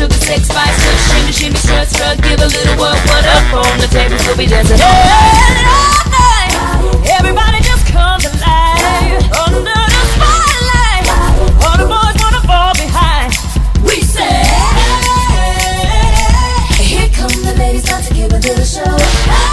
sugar, sex, spice, touch, shimmy, shimmy, strut, strut, give a little what up on the table, we'll be dancing all night. Everybody just come alive under the spotlight. All the boys wanna fall behind. We say, here come the ladies, about to give a little show.